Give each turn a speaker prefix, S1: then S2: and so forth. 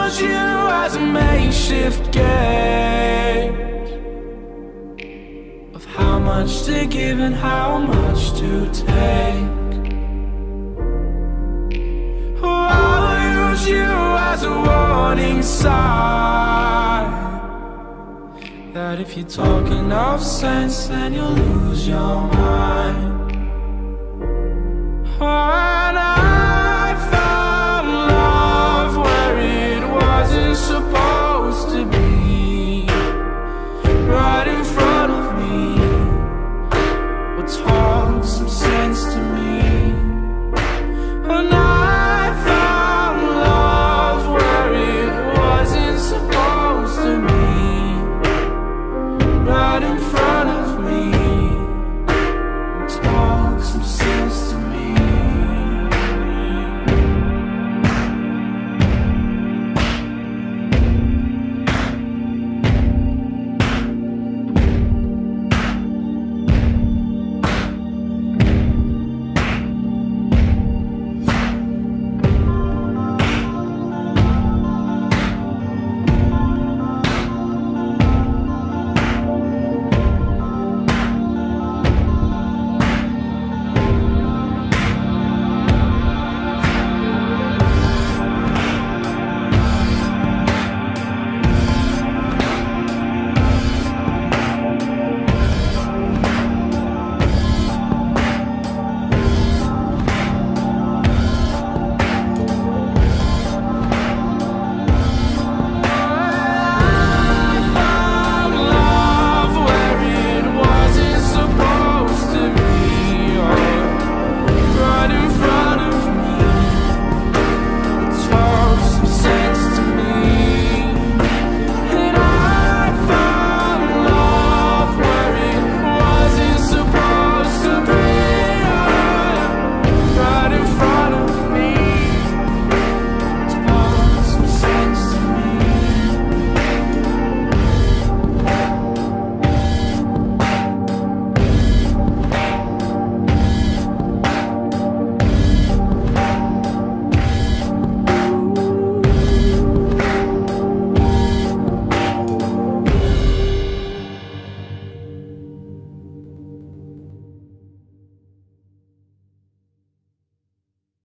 S1: use you as a makeshift gauge of how much to give and how much to take. Oh, I'll use you as a warning sign that if you talk enough sense, then you'll lose your mind. Oh,